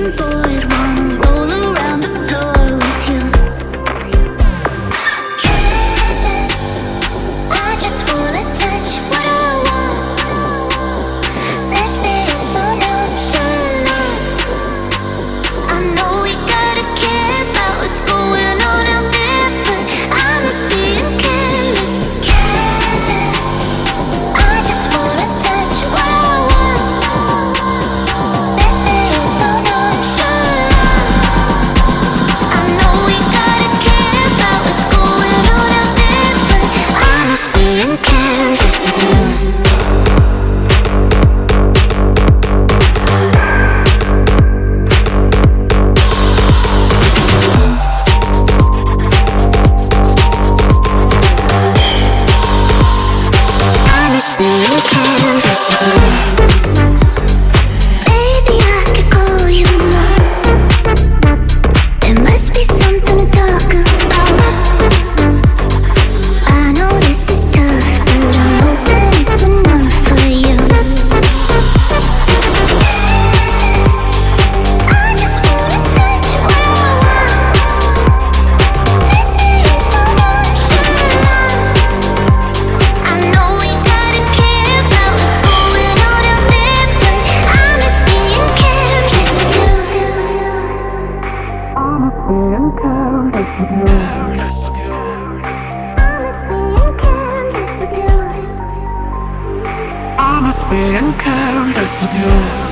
bored, wanna roll around the floor with you. Careless, I just wanna touch what I want. This feeling so nonchalant. I know we gotta care about what's going on out there, but I must be careless. Careless, I just wanna touch what I want. This feeling so nonchalant. I know we gotta care about what's going on out there, but I must be careless with you. Baby, I could call you up. There must be something to talk about. I know this is tough, but I'm hoping it's enough for you. I just wanna touch what I want. This feeling so nonchalant. I know we gotta care about what's going on out there, but I must be careless with you. I must be careless with you. I must be careless with you.